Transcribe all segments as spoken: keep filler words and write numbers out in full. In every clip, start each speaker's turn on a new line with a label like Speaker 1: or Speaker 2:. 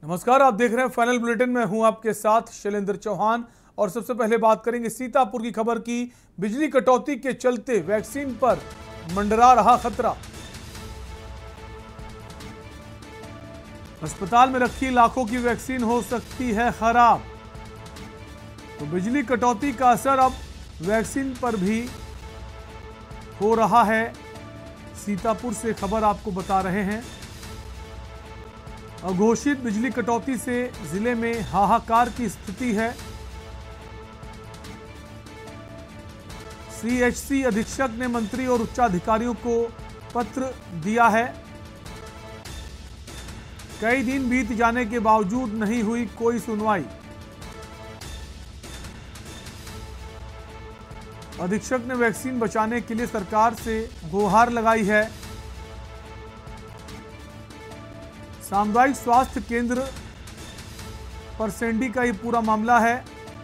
Speaker 1: नमस्कार, आप देख रहे हैं फाइनल बुलेटिन में हूं आपके साथ शैलेंद्र चौहान। और सबसे पहले बात करेंगे सीतापुर की खबर की। बिजली कटौती के चलते वैक्सीन पर मंडरा रहा खतरा। अस्पताल में रखी लाखों की वैक्सीन हो सकती है खराब। तो बिजली कटौती का असर अब वैक्सीन पर भी हो रहा है। सीतापुर से खबर आपको बता रहे हैं। अघोषित बिजली कटौती से जिले में हाहाकार की स्थिति है। सीएचसी अधीक्षक ने मंत्री और उच्चाधिकारियों को पत्र दिया है। कई दिन बीत जाने के बावजूद नहीं हुई कोई सुनवाई। अधीक्षक ने वैक्सीन बचाने के लिए सरकार से गुहार लगाई है। सामुदायिक स्वास्थ्य केंद्र परसेंडी का ये पूरा मामला है।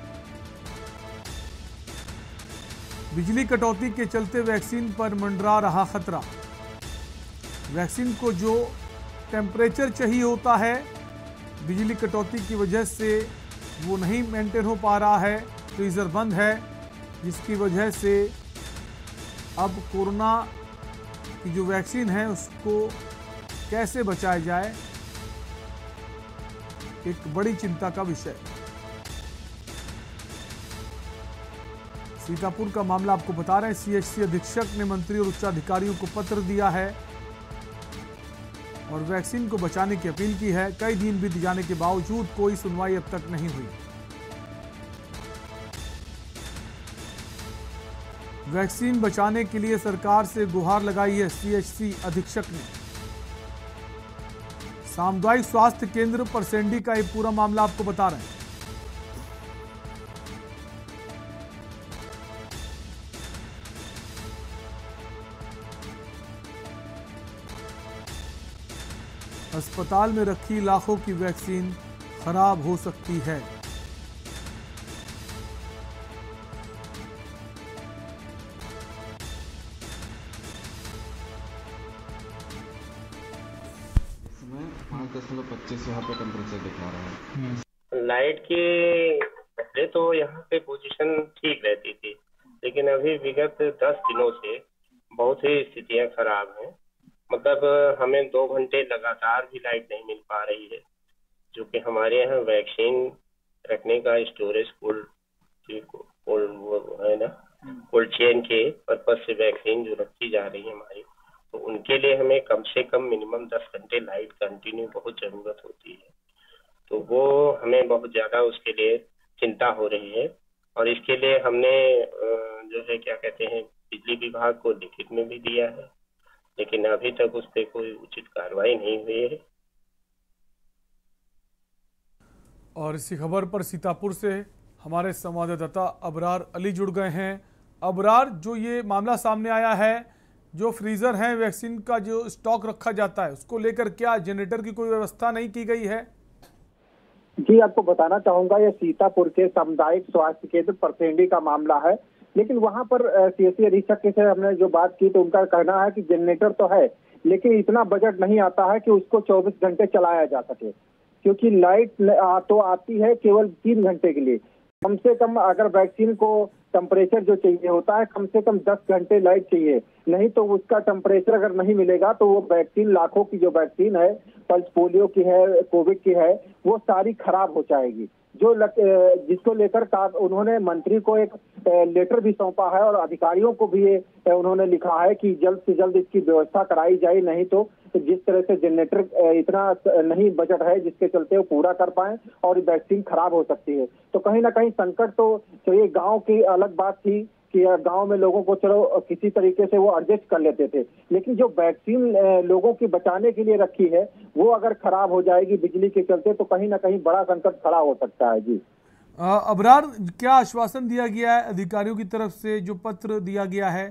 Speaker 1: बिजली कटौती के चलते वैक्सीन पर मंडरा रहा खतरा। वैक्सीन को जो टेम्परेचर चाहिए होता है, बिजली कटौती की वजह से वो नहीं मेंटेन हो पा रहा है। फ्रीजर बंद है, जिसकी वजह से अब कोरोना की जो वैक्सीन है उसको कैसे बचाया जाए, एक बड़ी चिंता का विषय। सीतापुर का मामला आपको बता रहे हैं। सीएचसी अधीक्षक ने मंत्री और उच्चाधिकारियों को पत्र दिया है और वैक्सीन को बचाने की अपील की है। कई दिन बीत जाने के बावजूद कोई सुनवाई अब तक नहीं हुई। वैक्सीन बचाने के लिए सरकार से गुहार लगाई है सीएचसी अधीक्षक ने। सामुदायिक स्वास्थ्य केंद्र परसेंडी का ये पूरा मामला आपको बता रहे हैं। अस्पताल में रखी लाखों की वैक्सीन खराब हो सकती है।
Speaker 2: पच्चीस यहाँ पे टेम्परेचर दिखा रहा है।
Speaker 3: लाइट के पहले तो यहाँ पे पोजीशन ठीक रहती थी, लेकिन अभी विगत दस दिनों से बहुत ही स्थितियाँ खराब हैं। मतलब हमें दो घंटे लगातार भी लाइट नहीं मिल पा रही है, जो कि हमारे यहाँ वैक्सीन रखने का स्टोरेज कोल्ड कोल्ड है ना, कोल्ड चेन के पर्पज से वैक्सीन जो रखी जा रही है हमारी, तो उनके लिए हमें कम से कम मिनिमम दस घंटे लाइट कंटिन्यू बहुत ज़रूरत होती है। तो वो हमें बहुत ज़्यादा उसके लिए चिंता हो रही है। और इसके लिए हमने जो है क्या कहते हैं बिजली विभाग को लिखित में भी दिया है, लेकिन अभी तक उस पर कोई उचित कार्रवाई नहीं हुई है।
Speaker 1: और इसी खबर पर सीतापुर से हमारे संवाददाता अबरार अली जुड़ गए हैं। अबरार, जो ये मामला सामने आया है, जो फ्रीजर है वैक्सीन का जो स्टॉक रखा जाता है, उसको लेकर क्या जनरेटर की कोई व्यवस्था नहीं की गई है?
Speaker 4: जी, आपको बताना चाहूंगा, ये सीतापुर के सामुदायिक स्वास्थ्य केंद्र परसेंडी का मामला है। लेकिन वहां पर सीएचसी अधीक्षक से हमने जो बात की तो उनका कहना है कि जनरेटर तो है, लेकिन इतना बजट नहीं आता है कि उसको चौबीस घंटे चलाया जा सके, क्योंकि लाइट तो आती है केवल तीन घंटे के लिए। कम से कम अगर वैक्सीन को टेम्परेचर जो चाहिए होता है, कम से कम दस घंटे लाइट चाहिए, नहीं तो उसका टेम्परेचर अगर नहीं मिलेगा तो वो वैक्सीन, लाखों की जो वैक्सीन है, पल्स पोलियो की है, कोविड की है, वो सारी खराब हो जाएगी। जो लग, जिसको लेकर उन्होंने मंत्री को एक लेटर भी सौंपा है और अधिकारियों को भी ये उन्होंने लिखा है कि जल्द से जल्द इसकी व्यवस्था कराई जाए, नहीं तो जिस तरह से जनरेटर इतना नहीं बजट है जिसके चलते वो पूरा कर पाए और वैक्सीन खराब हो सकती है। तो कहीं ना कहीं संकट तो चलिए, गांव की अलग बात थी कि गांव में लोगों को चलो किसी तरीके से वो एडजस्ट कर लेते थे, लेकिन जो वैक्सीन लोगों की बचाने के लिए रखी है वो अगर खराब हो जाएगी बिजली के चलते, तो कहीं ना कहीं बड़ा संकट खड़ा हो सकता है। जी
Speaker 1: अबरार, क्या आश्वासन दिया गया है अधिकारियों की तरफ से, जो पत्र दिया गया है?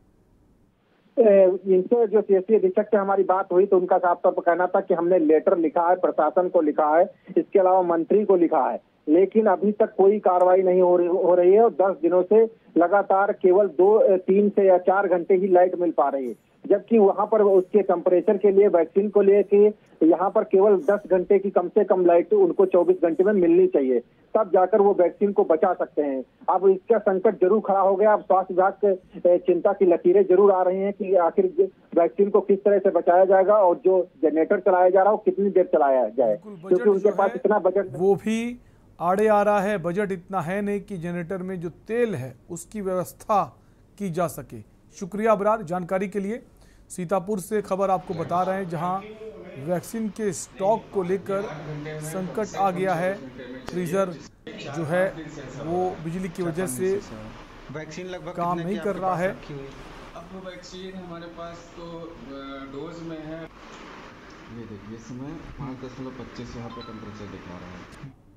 Speaker 4: इनसे जो सीएचसी अधीक्षक से हमारी बात हुई तो उनका साफ तौर पर कहना था कि हमने लेटर लिखा है, प्रशासन को लिखा है, इसके अलावा मंत्री को लिखा है, लेकिन अभी तक कोई कार्रवाई नहीं हो रही हो रही है और दस दिनों से लगातार केवल दो तीन से या चार घंटे ही लाइट मिल पा रही है, जबकि वहां पर उसके टेम्परेचर के लिए वैक्सीन को लिए कि यहाँ पर केवल दस घंटे की कम से कम लाइट उनको चौबीस घंटे में मिलनी चाहिए, तब जाकर वो वैक्सीन को बचा सकते हैं। अब इसका संकट जरूर खड़ा हो गया। अब स्वास्थ्य विभाग के चिंता की लकीरें जरूर आ रही हैं कि आखिर वैक्सीन को किस तरह से बचाया जाएगा और जो जनरेटर चलाया जा रहा है वो कितनी देर चलाया जाए, क्योंकि उनके पास इतना बजट
Speaker 1: वो भी आड़े आ रहा है। बजट इतना है नहीं कि जनरेटर में जो तेल है उसकी व्यवस्था की जा सके। शुक्रिया अबरार जानकारी के लिए। सीतापुर से खबर आपको बता रहे हैं, जहां वैक्सीन के स्टॉक को लेकर संकट आ गया है। फ्रीजर जो है वो बिजली की वजह से
Speaker 2: वैक्सीन लगभग
Speaker 1: काम नहीं कर रहा है।
Speaker 2: अब वैक्सीन हमारे पास तो डोज में है। ये देखिए, इस समय पाँच दशमलव पच्चीस यहाँ पे टेम्परेचर दिखा रहा है।